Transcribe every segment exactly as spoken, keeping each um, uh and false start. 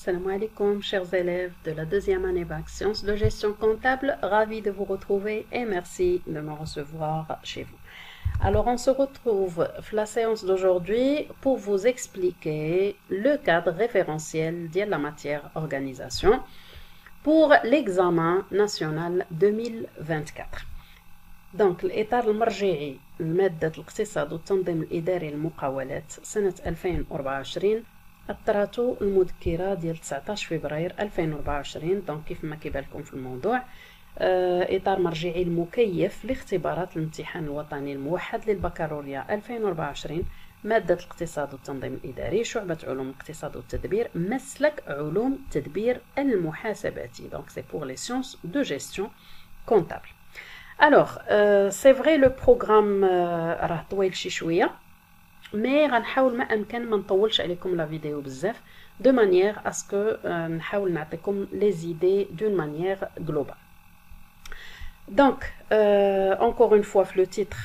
Salam alaikum, chers élèves de la deuxième année bac sciences de gestion comptable. Ravi de vous retrouver et merci de me recevoir chez vous. Alors, on se retrouve dans la séance d'aujourd'hui pour vous expliquer le cadre référentiel de la matière organisation pour l'examen national deux mille vingt-quatre. Donc, الإطار المرجعي لمادة الاقتصاد والتنظيم الإداري للمقاولات سنة ألفين وأربعة وعشرين اطرته المذكرة ديال تسعطاش فبراير ألفين وأربعة وعشرين. دونك كيف ما كيبان لكم في الموضوع إطار مرجعي المكيف لاختبارات الامتحان الوطني الموحد للبكالوريا ألفين وأربعة وعشرين مادة الاقتصاد والتنظيم الإداري شعبة علوم الاقتصاد والتدبير مسلك علوم التدبير المحاسباتي. Donc c'est pour les sciences de gestion comptable. Alors, euh, c'est vrai le programme راه طويل شي شوية مي غنحاول ما امكن ما نطولش عليكم لا فيديو بزاف de manière à ce que euh, نحاول نعطيكم les idées d'une manière globale. Donc euh, encore une fois في le titre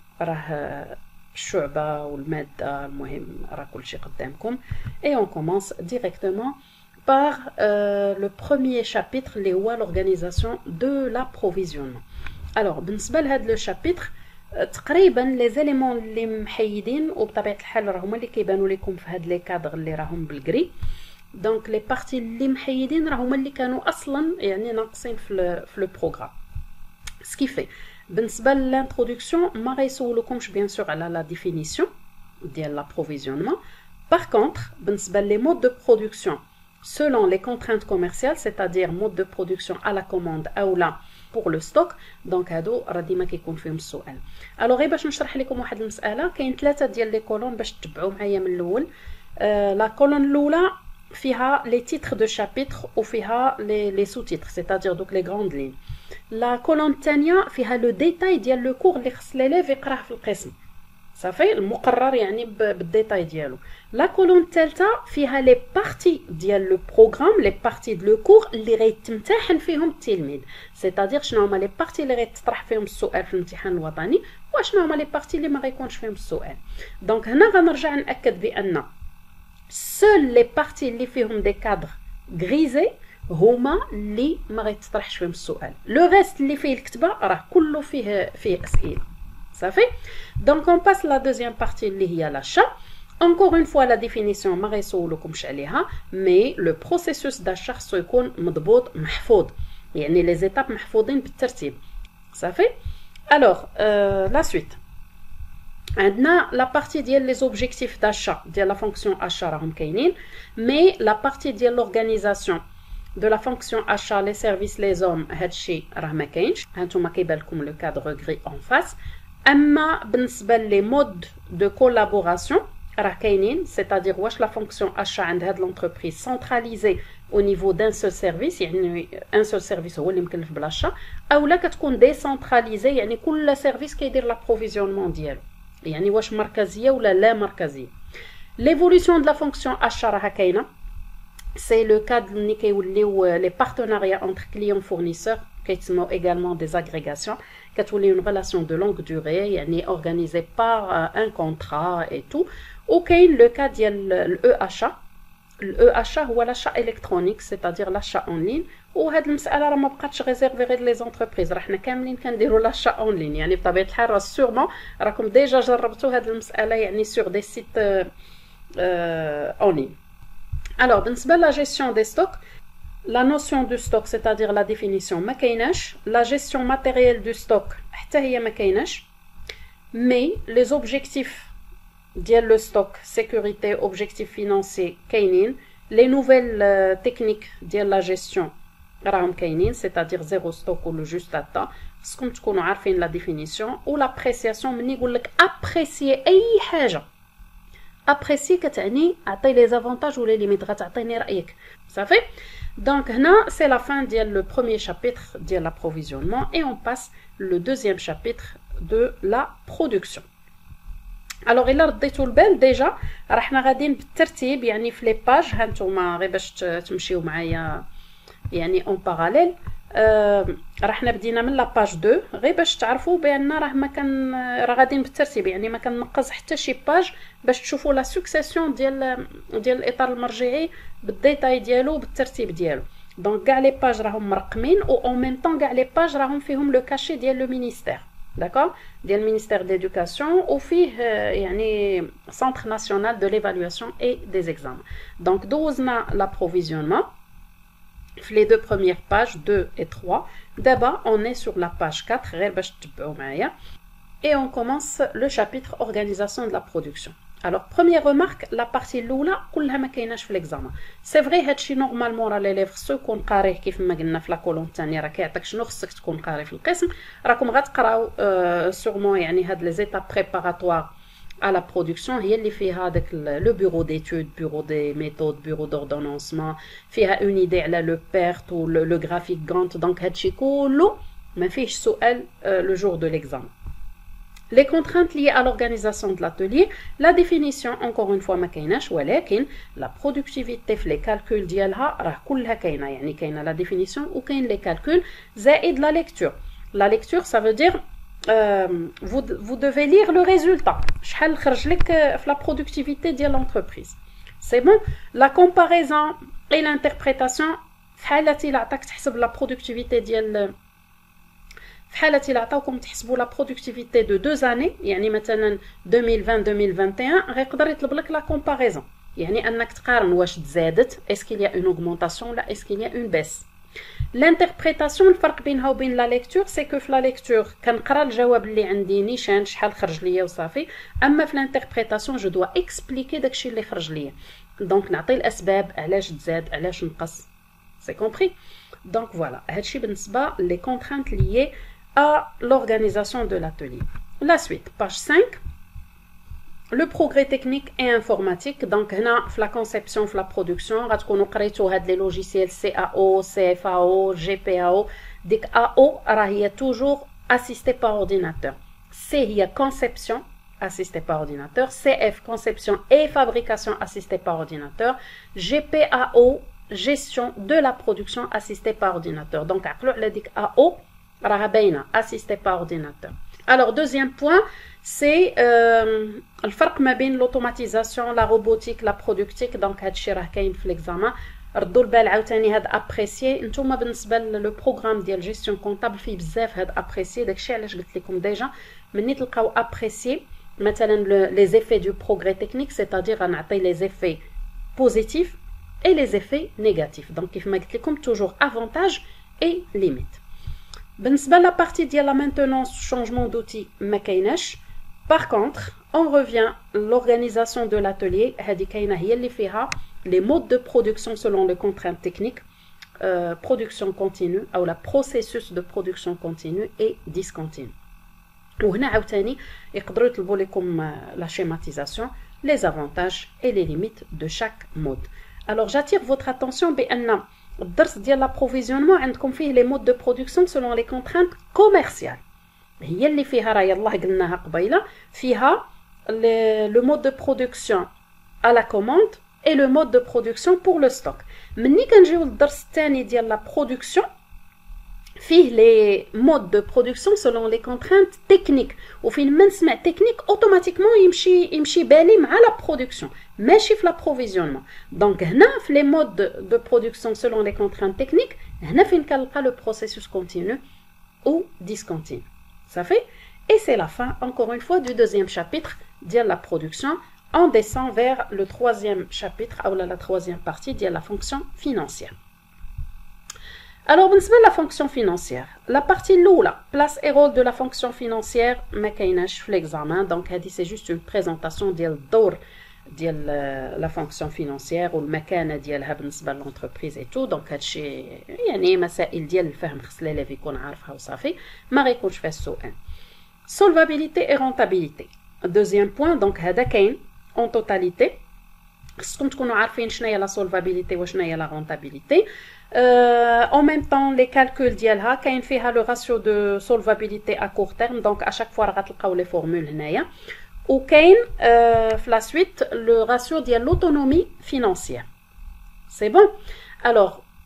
راه الشعبة والمادة المهم راه كلشي قدامكم et on commence directement par euh, le premier chapitre اللي هو l'organisation de l'approvisionnement. Alors بالنسبة لهذا le chapitre تقريبا لي زيليمون اللي محيدين وبطبيعه الحال راه هما اللي كيبانوا لكم في هاد لي كادر اللي راهم بالكري. دونك لي بارتي اللي محيدين راه هما اللي كانوا اصلا يعني ناقصين في في لو بروغرام. سكيفي بالنسبه للانتروداكسيون ما غيسولوكمش بيان سور على لا ديفينيسيون ديال لابروفيزيونمون. باغ كونطخ بالنسبه لي مود دو برودكسيون selon les contraintes commerciales, c'est-à-dire mode de production à la commande ou là pour le stock. Donc هادو راه ديما كيكون فيهم السؤال. الوغ غير باش نشرح لكم واحد المساله كاين ثلاثه ديال لي كولون باش تتبعوا معايا من الاول. آه لا كولون الاولى فيها لي تيتر دو شابيتر وفيها لي لي سو تيتر c'est-à-dire دوك لي غروند لين. لا كولون الثانيه فيها لو ديتاي ديال لو كور اللي خص ليليف يقراه في القسم صافي المقرر يعني بالديتاي ديالو. لا كولون الثالثه فيها لي بارتي ديال لو بروغرام لي بارتي دو لو كور اللي غيتمتحن فيهم التلميذ c'est-à-dire شنو هما لي بارتي اللي غيتطرح فيهم السؤال في الامتحان الوطني وشنو هما لي بارتي اللي ما غيكونش فيهم السؤال. دونك هنا غنرجع ناكد بان سول لي بارتي اللي فيهم دي كادر غريزي هما اللي ما غيتطرحش فيهم السؤال. لو ريست اللي فيه الكتابه راه كله فيه فيه اسئله صافي. Donc on passe la deuxième partie اللي هي l'achat. Encore une fois la définition ما غيسولوكمش عليها mais le processus d'achat خصو يكون مضبوط محفوظ يعني les étapes محفوظين بالترتيب صافي. Alors euh, la suite عندنا la partie ديال les objectifs d'achat ديال la fonction achat راهم كاينين mais la partie ديال l'organisation de la fonction achat les services les hommes هادشي راه ما كاينش. هانتوما كيبان لكم le cadre gris en face. اما بالنسبه لي مود دو كولابوراسيون راه كاينين c'est-à-dire واش لا فونكسيون اشا عند هاد لونتربريز سنتراليزي او نيفو دان سول سيرفيس يعني ان سول سيرفيس هو اللي مكلف بالاشا اولا كتكون ديسنتراليزي يعني كل سيرفيس كيدير لابروفيزيونمون ديالو يعني واش مركزيه ولا لا مركزيه. ليفولوسيون دو لا فونكسيون اشا راه كاينه سي لو كاد ملي كيوليو لي بارتناريا انتر كليون فورنيسور كيتسموا également des agrégations كتولي une relation de longue durée يعني organisée par un contrat et tout. وكاين لو كا ديال الاو اشا. الاو اشا هو l'achat électronique c'est-à-dire l'achat en ligne وهاد المساله راه ما بقاتش ريزيرفي غير لي زونتربريز راه حنا كاملين كنديروا l'achat en ligne يعني بطبيعه الحال راه سورمون راكم ديجا جربتوا هاد المساله يعني sur des sites euh, en ligne. Alors بالنسبه لا gestion des stocks la notion du stock c'est-à-dire la définition ما كايناش. la gestion matérielle du stock حتى هي ما كايناش mais les objectifs ديال le stock sécurité objectifs financiers كاينين. les nouvelles euh, techniques ديال la gestion راهم كاينين c'est-à-dire zéro stock ou le juste à temps. خصكم تكونوا عارفين la définition ou l'appréciation مني يقول لك apprécier اي حاجه apprécier كتعني عطي لي زافونتاج ولا ليميت غتعطيني رايك صافي. Donc هنا c'est la fin ديال le premier chapitre ديال l'approvisionnement et on passe le deuxième chapitre de la production. Alors الا رديتوا البال ديجا راه حنا غاديين بالترتيب يعني في لي باج هانتوما غير باش تمشيو معايا يعني اون باراليل. آه راح بدينا من لاباج اثنين غير باش تعرفوا بان راه ما كان راه غاديين بالترتيب، يعني ما كنقص حتى شي باج باش تشوفوا لا سوكسيسيون ديال ديال الاطار المرجعي بالديتاي ديالو بالترتيب ديالو. دونك كاع لي باج راهم مرقمين و اون ميم طون كاع لي باج راهم فيهم لو كاشي ديال لو مينيستير، داكوغ، ديال المينيستير ديدوكاسيون، وفيه يعني سونتر ناسيونال دو ليفالواسيون اي دي زيكزامون. دونك دوزنا l'approvisionnement في les deux premières pages deux et trois. D'abord, on est sur la page quatre, غير باش تتبعوا معايا. Et on commence le chapitre organisation de la production. Alors, première remarque, la partie الاولى كلها ما كايناش في l'examen. C'est vrai هادشي نورمالمون راه لي ليف خصو يكون قاريه كيف ما قلنا في لا كولون الثانيه، راه كيعطيك شنو خصك تكون قاري في القسم. راكم غتقراو سورمون يعني هاد لي زيتاب بريباراتوار à la production هي اللي فيها داك لو بيرو ديتود، بيرو دي ميثود، بيرو دوردونونسمون، فيها اون ايدي على لو بيرت و لو غرافيك غانت. دونك هادشي كله ما فيهش سؤال لو جور دو ليكزام. Les contraintes liées à l'organisation de l'atelier, la définition encore une fois ما كايناش، ولكن la productivité في les calculs ديالها راه كلها كاينه، يعني كاينه la définition و كاين les calculs زائد la lecture. La lecture ça veut dire Euh, vous, vous devez lire le résultat. شحال خرج لك في la productivité ديال l'entreprise. C'est bon. La comparaison et l'interprétation في حالة إلا عطاك تحسب la productivité ديال في حالة إلا عطاوكم تحسبوا la productivité de deux années، يعني مثلا deux mille vingt deux mille vingt et un غيقدر يطلب لك la comparaison، يعني أنك تقارن واش تزادت est-ce qu'il y a une augmentation là est-ce qu'il y a une baisse. L'interprétation الفرق بينها وبين لا ليكتور سي كو في لا ليكتور كنقرا الجواب اللي عندي نيشان شحال خرج ليا وصافي، اما في الانتربريتاسيون جو دوا اكسبليكي داكشي اللي خرج ليا، دونك نعطي الاسباب علاش تزاد علاش نقص. سي كومبري. دونك فوالا هادشي بالنسبه لي كونترانت ليي ا لورغانيزاسيون دو لاتولي. لا سويت باج cinq. Le progrès technique et informatique. Donc, هنا في la conception, في la production, غتكونوا قريتوا هاد لي logiciels C A O, C F A O, G P A O. ديك A O راه هي toujours assistée par ordinateur. C هي conception assistée par ordinateur. C F conception et fabrication assistée par ordinateur. G P A O gestion de la production assistée par ordinateur. Donc, عقلوا على ديك A O راها باينه assistée par ordinateur. Alors, deuxième point, c'est euh, الفرق ما بين l'automatisation, la robotique, la productique. Donc هادشي راه كاين في l'examen. ردوا البال عاوتاني هاد ابريسيي. نتوما بالنسبه لو بروغرام ديال جيستيون كونطابل فيه بزاف هاد ابريسيي، داكشي علاش قلت لكم ديجا مني تلقاو ابريسيي مثلا لي زيفي دو بروغري تكنيك، سيتادير غنعطي لي زيفي بوزيتيف اي لي زيفي نيجاتيف. دونك كيف ما قلت لكم توجور افونتاج اي ليميت. بالنسبه لا بارتي ديال لا مينتونونس شونجمون دوتي ما كايناش. Par contre, on revient l'organisation de l'atelier. هذه كاينه هي اللي فيها les modes de production selon les contraintes techniques, euh, production continue ou la processus de production continue et discontinue. وهنا عاوتاني يقدروا يطلبوا لكم la schématisation, les avantages et les limites de chaque mode. Alors j'attire votre attention بأن الدرس ديال l'approvisionnement عندكم فيه les modes de production selon les contraintes commerciales. هي اللي فيها راه يلاه قلناها قبيله، فيها لو مود دو برودكسيون à la commande et le mode de production pour le stock. مني كنجيو للدرس الثاني ديال لا برودكسيون فيه لي مود دو برودكسيون سولون لي كونترانت تكنيك، وفين ما نسمع تكنيك اوتوماتيكمون يمشي يمشي بالي مع لا برودكسيون ماشي في لابروفيزيونمون. دونك هنا في لي مود دو برودكسيون سولون لي كونترانت تكنيك هنا فين كنلقى لو بروسيسوس كونتينيو او ديسكونتينيو. Ça fait, et c'est la fin, encore une fois, du deuxième chapitre de la production. On descend vers le troisième chapitre, ou la troisième partie de la fonction financière. Alors, بالنسبة la fonction financière, la partie l'oula, place et rôle de la fonction financière, ما كايناش في l'examen. Donc, c'est juste une présentation ديال الدور ديال la fonction financière والمكانة ديالها بالنسبة للانتربريز et tout. Donc, هادشي يعني مسائل ديال الفهم خص لي يكون عارفها وصافي، ما غيكونش فيها السؤال. Solvabilité et rentabilité. Deuxième point, donc هذا كاين en totalité. خصكم تكونوا عارفين شنو هي la solvabilité وشنو هي la rentabilité. Euh, en même temps, les calculs ديالها كاين فيها le ratio de solvabilité à court terme. Donc, à chaque fois غتلقاو les formules هنايا. Ou كاين euh, la suite le ratio de l'autonomie financière. C'est bon. Alors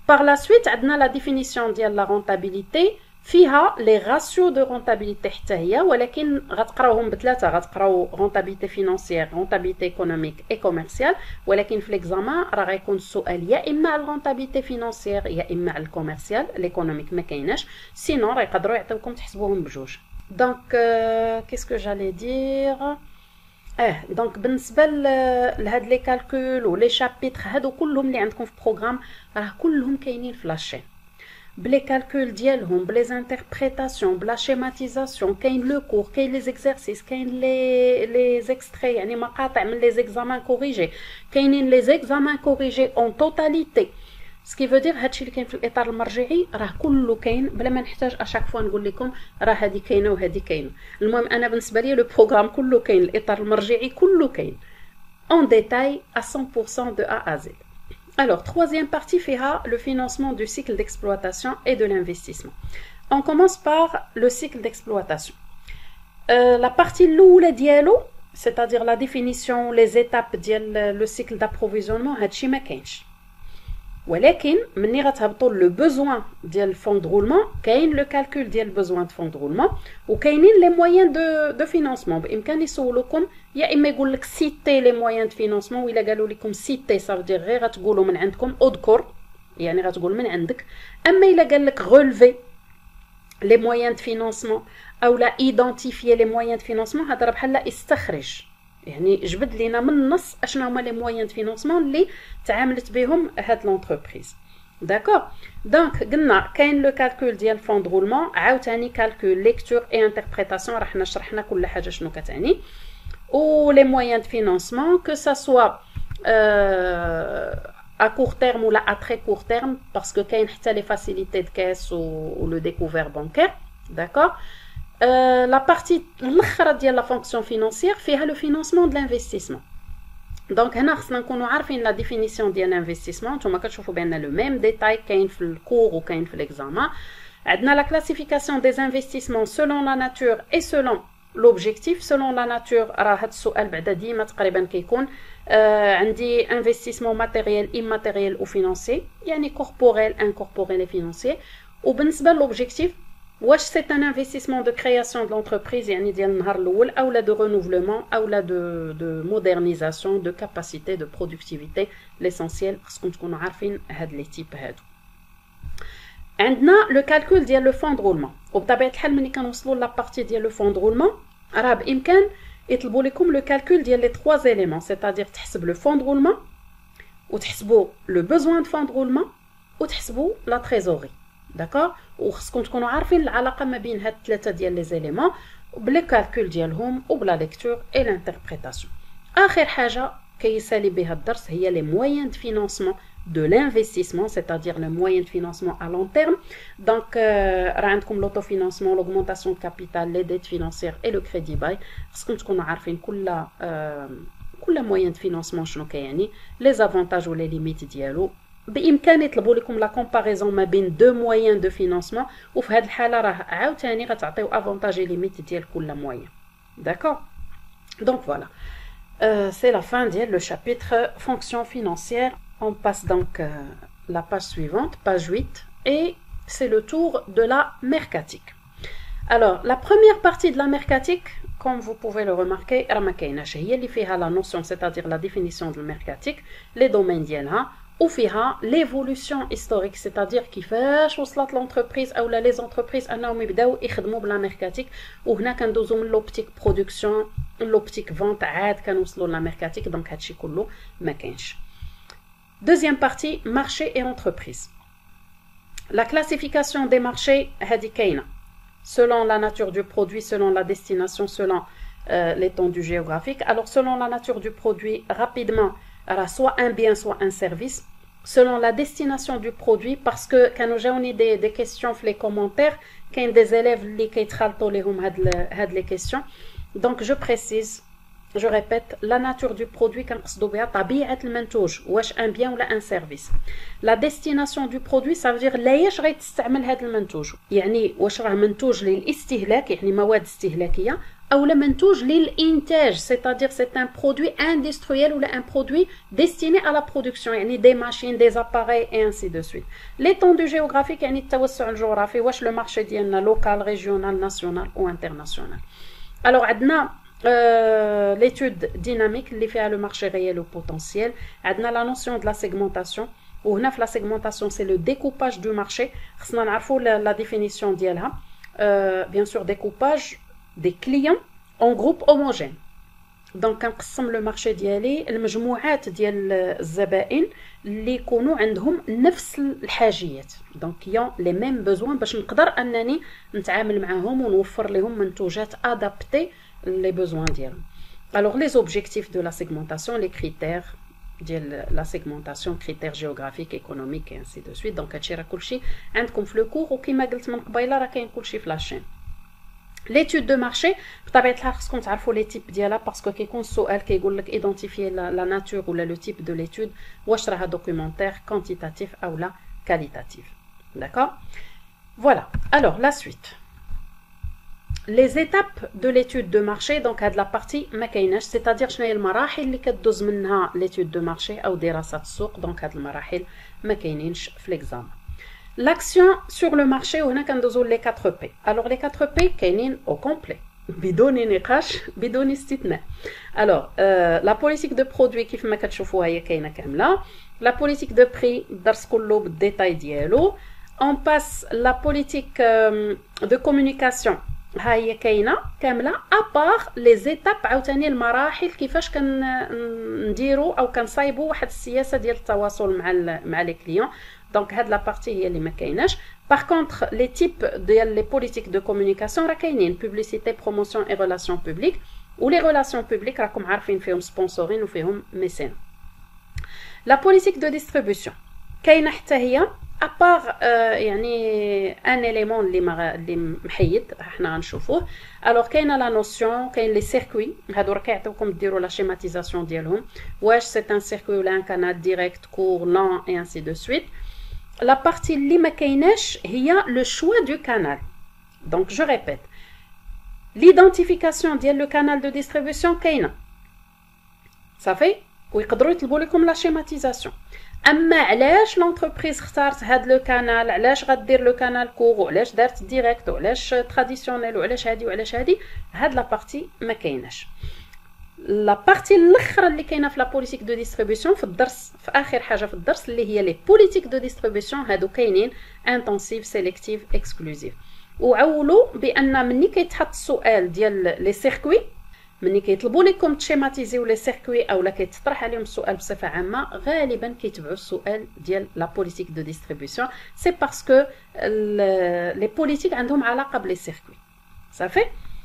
Par la suite, عندنا la définition ديال la rentabilité فيها les ratios de rentabilité حتى هي ولكن غتقراوهم بثلاثه غتقراو rentabilité financière rentabilité économique et commerciale ولكن في l'examen راه غيكون السؤال يا اما على rentabilité financière يا اما على الكوميرسيال l'économique ما كايناش سينو راه يقدروا يعطيوكم تحسبوهم بجوج دونك qu'est-ce que j'allais dire اه دونك بالنسبه لهاد لي كالكول ولي شابيتر هادو كلهم اللي عندكم في البروغرام راه كلهم كاينين في لاشين بلي كالكول ديالهم بلي انتربريتاسيون بلا شيماتيزاسيون كاين لو كور كاين لي زيكزارسيس كاين لي لي زيكستري يعني مقاطع من لي زيكزامان كوريجي كاينين لي زيكزامان كوريجي اون توتاليتي سكي فو دير هادشي اللي كاين في الاطار المرجعي راه كله كاين بلا ما نحتاج اشاك فوا نقول لكم راه هادي كاينه وهادي كاينه المهم انا بالنسبه لي لو بروغرام كله كاين الاطار المرجعي كله كاين en détail à cent pour cent de A à Z. Alors, troisième partie fera le financement du cycle d'exploitation et de l'investissement. On commence par le cycle d'exploitation. Euh, la partie l'oula dialo, c'est-à-dire la définition, les étapes dial le cycle d'approvisionnement, هادشي ما كاينش. ولكن مني غتهبطوا لو بوزوان ديال الفون دو رولمون كاين لو كالكول ديال البوزوان دو فون دو رولمون وكاينين لي مويان دو دو فينانسمون بامكان يسولوكم يا اما يقول لك سيتي لي مويان دو فينانسمون ولا قالوا لكم سيتي صافي غير غتقولوا من عندكم اذكر يعني غتقول من عندك اما الا قال لك غولفي لي مويان دو فينانسمون او لا ايدونتيفيي لي مويان دو فينانسمون هذا بحال استخرج يعني جبد لينا من النص اشنا هما لي مويان دو فينانسمون اللي تعاملت بهم هاد لونتربريز داكوغ دونك قلنا كاين لو كالكول ديال الفون دو رولمون عاوتاني كالكول ليكتور اي انتربريتاسيون راه حنا شرحنا كل حاجه شنو كتعني و لي مويان دو فينانسمون كو سا سوا à court terme ou là à très court terme parce que كاين حتى لي فاسيليتي دو كاس و لو découvert bancaire d'accord. Euh, la partie الاخرى ديال لا فونكسيون فينانسيير فيها لو فينانسمون دو لانفستيسمون دونك هنا خصنا نكونوا عارفين لا ديفينيسيون ديال الانفستيسمون نتوما كتشوفوا بان لو ميم ديتاي كاين في الكور وكاين في ليكزامان عندنا لا كلاسيفيكاسيون دي انفستيسمون سولون لا ناتور اي سولون لوبجيكتيف سولون لا ناتور راه هذا السؤال بعدا ديما تقريبا كيكون آه عندي انفستيسمون ماتيريال ايماتيريال او فينانسي يعني كوربوريل انكوربوريل اي فينانسي وبالنسبه لوبجيكتيف واش سي ان انفستيسمون دو كرياسيون دو لونتربريز يعني ديال النهار الاول اولا دو رينوفلمون اولا دو دو مودرنيزاسيون دو كاباسيتي دو برودكتيفيتي ليسونسييل خصكم تكونوا عارفين هاد لي تيب هادو عندنا لو كالكول ديال لو فون دو رولمون وبطبيعه الحال ملي كنوصلوا لا بارتي ديال لو فون دو رولمون راه بامكان يطلبوا لكم لو كالكول ديال لي trois éléments c'est-à-dire تحسب لو فون دو رولمون وتحسبوا لو بوزوان دو فون دو رولمون وتحسبوا لا تريزوري داكوغ وخصكم تكونوا عارفين العلاقه ما بين هاد الثلاثه ديال لي زيليمون بلي كالكول ديالهم وبلا ليكتور اي لانتربريتاسيون اخر حاجه كيسالي بها الدرس هي لي مويان دو فينانسمون de l'investissement, c'est-à-dire le moyen de financement à long terme. Donc, راه عندكم l'autofinancement, l'augmentation de capital, les dettes financières et le crédit bail. خصكم تكونوا عارفين كل كل moyen de financement شنو كيعني, les avantages ou les limites ديالو. بإمكان يطلبوا لكم لا كومباريزون ما بين دو مويان دو فينانسمون وفي هذه الحاله راه عاوتاني غتعطيو افونتاج اي ليميت ديال كل مويان داكوغ. دونك فوالا سي لا فان ديال لو شابيتر فونكسيون فينانسيير. On passe donc euh, la page suivante, page huit, et c'est le tour de la mercatique. Alors, la première partie de la mercatique, comme vous pouvez le remarquer, هي اللي فيها la notion, c'est-à-dire la définition de la mercatique, les domaines ديالها, وفيها l'évolution historique, c'est-à-dire كيفاش وصلت l'entreprise أو les entreprises أنهم يبداو يخدموا بلا mercatique, وهنا كندوزو من l'optique production, l'optique vente عاد كنوصلوا لا mercatique, donc هادشي كله ما كاينش. Deuxième partie, marché et entreprise. La classification des marchés, هادي كاينة. Selon la nature du produit, selon la destination, selon euh, l'étendue géographique. Alors, selon la nature du produit, rapidement, soit un bien, soit un service. Selon la destination du produit, parce que quand nous avons des, des questions dans les commentaires, quand il y a des élèves qui ont les questions. Donc, je précise. Je répète, la nature du produit كنقصدوا بها طبيعة المنتوج واش un bien ولا un service. La destination du produit ça veut dire لاياش غيتستعمل هذا المنتوج يعني واش راه منتوج للاستهلاك يعني مواد استهلاكية ou le منتوج للإنتاج, c'est-à-dire c'est un produit industriel ou un produit destiné à la production, يعني des machines, des appareils et ainsi de suite. L'étendue géographique, يعني التوسع الجغرافي, واش le marché ديالنا local, régional, national ou international. Alors عندنا euh, l'étude dynamique اللي فيها le marché réel ou potentiel, عندنا la notion de la segmentation. وهنا في la segmentation c'est le découpage du marché. خصنا نعرفوا la définition ديالها. Euh, bien sûr découpage des clients en groupe homogène. Donc كنقسم le marché ديالي المجموعات ديال الزبائن اللي يكونوا عندهم نفس الحاجيات. Donc qui ont les mêmes besoins باش نقدر انني نتعامل معاهم ونوفر لهم منتوجات adaptées les besoins ديالهم. Alors les objectifs de la segmentation, les critères ديال la segmentation, critères géographiques, économiques et ainsi de suite. Donc هادشي راه كلشي عندكم في لو كور وكما قلت من قبيله راه كاين كلشي في لاشين. l'étude de marché بطبيعه الحال خصكم تعرفوا لي تيب ديالها باسكو كيكون السؤال كيقول لك ايدونتيفيي لا ناتور ولا لو تيب دو ليتود واش راها دوكيومونتير كوانتيتاتيف او لا كاليتاتيف. داكور فوالا. alors la suite les étapes de l'étude de marché. donc هاد لا بارتي ما كايناش, c'est-à-dire شنو هي المراحل اللي كدوز منها l'étude de marché او دراسه السوق. donc هاد المراحل ما كاينينش في ليكزام. l'action sur le marché وهنا كندوزو لي quatre P. alors les quatre P كاينين au complet بدون نقاش بدون استثناء. alors euh, la politique de produit كيف ما كتشوفوها هي كاينه كامله. la politique de prix الدرس كله بالديتاي ديالو. on passe la politique euh, de communication ها هي كاينه كامله ابار لي زيتاب عاوتاني المراحل كيفاش كنديروا او كنصايبوا واحد السياسه ديال التواصل مع مع لي كليون. دونك هاد لا بارتي هي اللي ما كايناش. باغ كونطخ لي تيب ديال لي بوليتيك دو كومونيكاسيون راه كاينين بوبليسيتي بروموسيون اي ريلاسيون بوبليك. ولي ريلاسيون بوبليك راكم عارفين فيهم سبونسورين وفيهم ميسين. لا بوليتيك دو ديستريبيوسيون كاينه حتى هي ابار يعني ان اليمون اللي ما اللي محيد حنا غنشوفوه. الوغ كاينه لا نوسيون, كاين لي سيركوي هادو راه كيعطيوكم ديروا لا شيماتيزاسيون ديالهم واش سي ان سيركوي ولا ان كانال ديريكت كور لون اي انسي دو سويت. لا بارتي اللي ما كايناش هي لو شوا دو كانال. دونك جو ريبيت ليدونتيفيكاسيون ديال لو كانال دو ديستريبيوسيون كاينه صافي ويقدروا يطلبوا لكم لا شيماتيزاسيون. اما علاش لونتربريز اختارت هاد لو كانال, علاش غدير لو كانال كور وعلاش دارت ديريكت وعلاش تراديسيونيل وعلاش هادي وعلاش هادي, هاد لا بارتي ما كايناش. لا بارتي الاخرى اللي كاينه في لا بوليتيك دو ديستريبيوسيون في الدرس في اخر حاجه في الدرس اللي هي لي بوليتيك دو ديستريبيوسيون هادو كاينين انتنسيف سيليكتيف اكسكلوزيف. وعولوا بان مني كيتحط السؤال ديال لي سيركوي مني كيطلبوا لكم تشيماتيزيو لي سيركوي اولا كيتطرح عليهم السؤال بصفه عامه غالبا كيتبعوا السؤال ديال لا بوليتيك دو ديستريبيوسيون. سي باسكو لي بوليتيك عندهم علاقه بلي سيركوي صافي.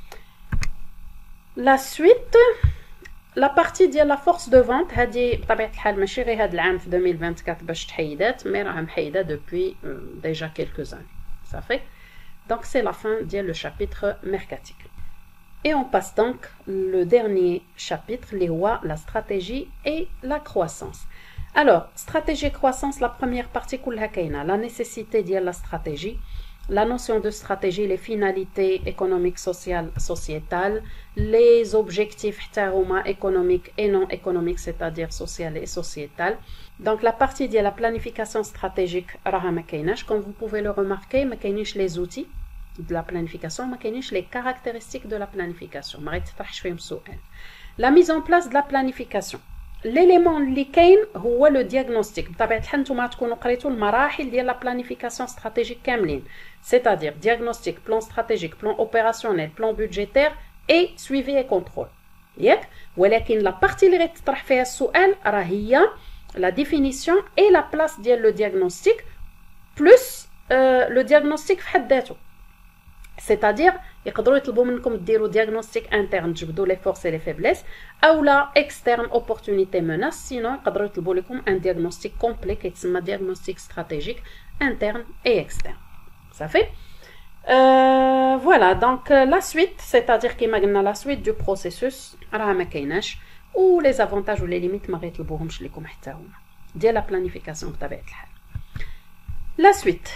لا سويت لا بارتي ديال لا فورس دو فونت هذه بطبيعه الحال ماشي غير هذا العام في ألفين وأربعة وعشرين باش تحيدات مي راها محيده دوبوي ديجا كيلكو زاني صافي. دونك سي لا فان ديال لو شابيتر ميركاتيك. Et on passe donc le dernier chapitre, les rois, la stratégie et la croissance. Alors, stratégie et croissance, la première partie, la nécessité de la stratégie, la notion de stratégie, les finalités économiques, sociales, sociétales, les objectifs économiques et non économiques, c'est-à-dire sociales et sociétales. Donc, la partie de la planification stratégique, comme vous pouvez le remarquer, les outils de la planification, ما كاينينش les caractéristiques de la planification. ما غيتطرحش فيهم سؤال. La mise en place de la planification. L'élément اللي كاين هو لو diagnostic. بطبيعة الحال نتوما تكونوا قريتوا المراحل ديال la planification stratégique كاملين. C'est-à-dire diagnostic, plan stratégique, plan opérationnel, plan budgétaire et suivi et contrôle. ياك؟ ولكن la partie اللي غيتطرح فيها السؤال راه هي la définition et la place ديال le diagnostic plus euh, le diagnostic في حد ذاته. C'est-à-dire يقدروا يطلبوا منكم ديروا diagnostic interne تجبدوا les forces et les faiblesses او لا externe opportunité menace. sinon يقدروا يطلبوا لكم un diagnostic complet كيتسمى diagnostic stratégique interne et externe. صافي euh, voilà donc la suite c'est-à-dire كما قلنا la suite du processus راه ما كايناش و les avantages و les limites ما غيطلبوهمش لكم حتى هما ديال la planification بطبيعة الحال. La suite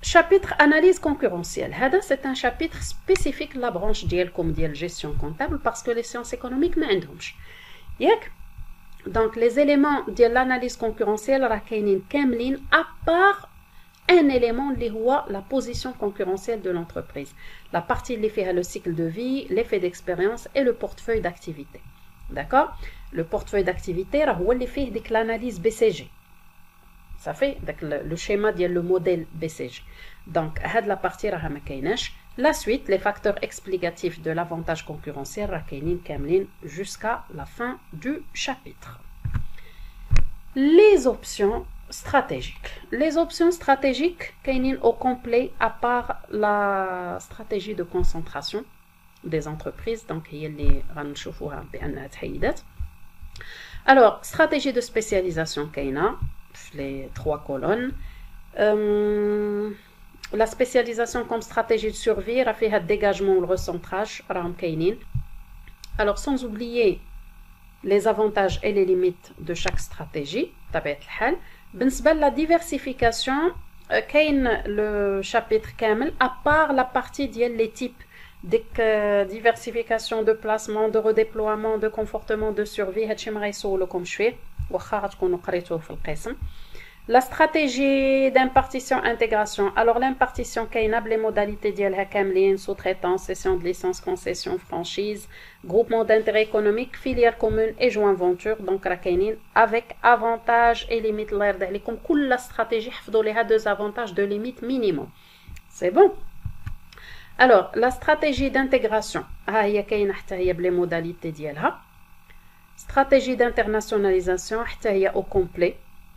chapitre analyse concurrentielle. هذا c'est un chapitre spécifique la branche ديالكم ديال gestion comptable parce que les sciences économiques ما عندهمش ياك. donc les éléments ديال l'analyse concurrentielle راه كاينين كاملين à part un élément اللي هو la position concurrentielle de l'entreprise, la partie اللي فيها le cycle de vie, l'effet d'expérience et le portefeuille d'activité. D'accord? Le portefeuille d'activité راه هو اللي فيه ديك l'analyse B C G. Ça fait le, le schéma ديال le modèle B C G. Donc هاد la partie راها ما كايناش. La suite, les facteurs explicatifs de l'avantage concurrentiel راه كاينين كاملين jusqu'à la fin du chapitre. Les options stratégiques. Les options stratégiques كاينين au complet à part la stratégie de concentration des entreprises. Donc هي اللي غنشوفوها بأنها تحيدات. Alors, stratégie de spécialisation كاينه les trois colonnes. Euh, la spécialisation comme stratégie de survie, راه فيها le dégagement ou le recentrage راهم كاينين. Alors sans oublier les avantages et les limites de chaque stratégie بطبيعة الحال. بالنسبة la diversification كاين le chapitre كامل à part la partie ديال les types ديك diversification de placement, de redéploiement, de comportement, de survie. هادشي ما غيسولكم شويه واخا غتكونوا قريتوه في القسم. La stratégie d'impartition intégration. Alors l'impartition كاينه بلي modalités ديالها كاملين sous-traitance, cession de licence, concession, franchise, groupement d'intérêt économique, filiale commune et joint venture. Donc راه كاينين avec avantages et limites. الله يرضي عليكم كل استراتيجي حفظوا ليها deux avantages de limite minimum. C'est bon. Alors la stratégie d'intégration ها هي كاينه حتى هي بلي modalités ديالها. stratégie d'internationalisation حتى هي au complet.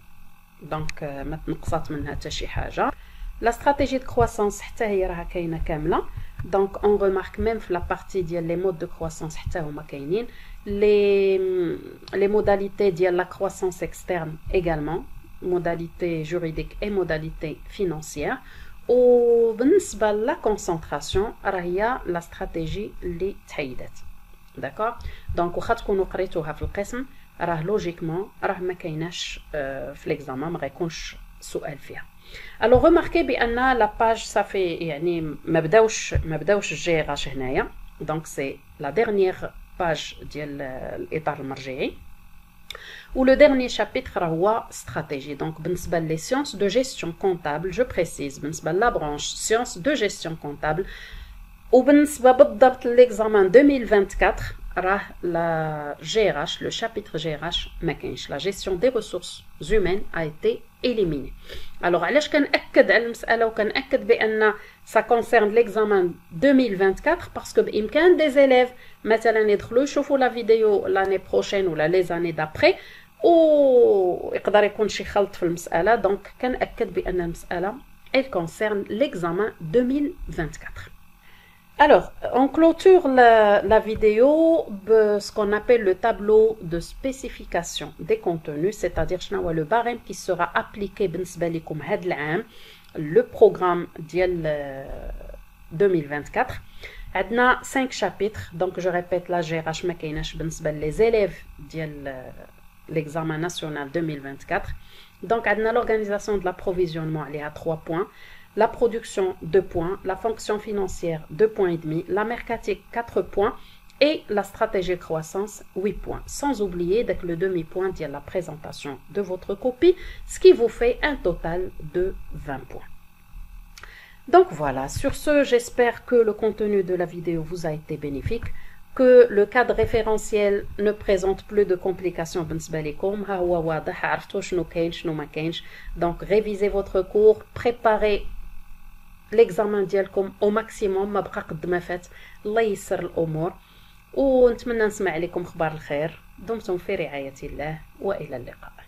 donc ما تنقصات منها حتى شي حاجه. la stratégie de croissance حتى هي راها كاينه كامله. donc on remarque même في la partie ديال les modes de croissance حتى هما كاينين. les les modalités ديال la croissance externe également, modalités juridiques et modalités financières. وبالنسبه لا concentration راه هي la stratégie اللي تحيدات. d'accord donc واخا تكونوا قريتوها في القسم راه لوجيكمون راه ما كايناش في ليكزامان ما غيكونش سؤال فيها. الو ريماركي بان لا باج صافي يعني ما بداوش ما بداوش الجيراش هنايا. دونك سي لا ديرنيير باج ديال الاطار المرجعي. و لو ديرنيير شابيتر راه هو استراتيجي. دونك بالنسبه لي سيونس دو جيستيون كونطابل جو بريسيز بالنسبه لا برانش سيونس دو جيستيون كونطابل. وبالنسبه بالضبط ليكزامان deux mille vingt-quatre راه لا جي ار اش لو شابيتر جي ار اش ما كاينش. لا جيستيون دي ريسورس هيومين ا ايتي اليميني. الوغ علاش كنأكد على المساله وكنأكد بان سا كونسيرن ليكزامان deux mille vingt-quatre باسكو بامكان دي زيليف مثلا يدخلوا يشوفوا لا فيديو لاني بروشين ولا لي زاني دابري و يقدر يكون شي خلط في المساله. دونك كنأكد بان المساله elle concerne l'examen deux mille vingt-quatre. Alors, on clôture la, la vidéo de ce qu'on appelle le tableau de spécification des contenus, c'est-à-dire le barème qui sera appliqué le programme dial deux mille vingt-quatre. On a cinq chapitres, donc je répète la G R H les élèves de l'examen national deux mille vingt-quatre. Donc, on a l'organisation de l'approvisionnement, elle est à trois points. La production, deux points. La fonction financière, deux points et demi. La mercatique, quatre points. Et la stratégie de croissance, huit points. Sans oublier d'être le demi-point de la présentation de votre copie, ce qui vous fait un total de vingt points. Donc voilà, sur ce, j'espère que le contenu de la vidéo vous a été bénéfique, que le cadre référentiel ne présente plus de complications. Donc révisez votre cours, préparez l'examen ديالكم au maximum ما بقى قد ما فات. الله ييسر الامور ونتمنى نسمع عليكم اخبار الخير. دمتم في رعاية الله والى اللقاء.